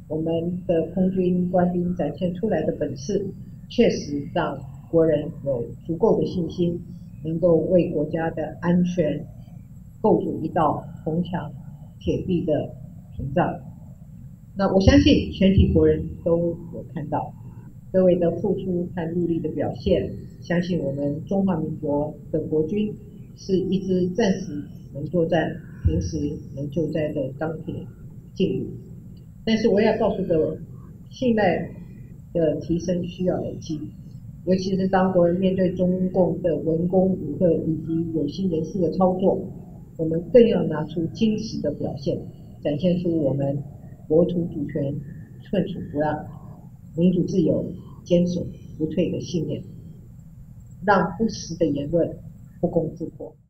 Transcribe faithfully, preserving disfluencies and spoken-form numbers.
我们的空军官兵展现出来的本事，确实让国人有足够的信心，能够为国家的安全构筑一道铜墙铁壁的屏障。那我相信全体国人都有看到各位的付出和努力的表现，相信我们中华民国的国军是一支战时能作战、平时能救灾的钢铁劲旅。但是我要告诉各位，信赖的提升需要累积，尤其是当国人面对中共的文攻武吓以及有心人士的操作，我们更要拿出坚实的表现，展现出我们国土主权寸土不让、民主自由坚守不退的信念，让不实的言论不攻自破。